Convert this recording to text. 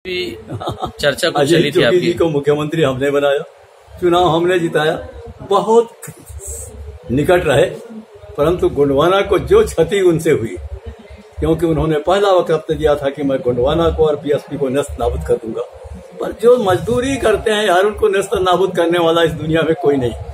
चर्चा कुछ चली थी आपकी। जोगी जी को मुख्यमंत्री हमने बनाया, चुनाव हमने जिताया, बहुत निकट रहे, परंतु गोंडवाना को जो क्षति उनसे हुई, क्योंकि उन्होंने पहला वक्त दिया था कि मैं गोंडवाना को और पीएसपी को नष्ट नाबूद कर दूंगा, पर जो मजदूरी करते हैं यार, उनको नष्ट नाबूद करने वाला इस दुनिया में कोई नहीं।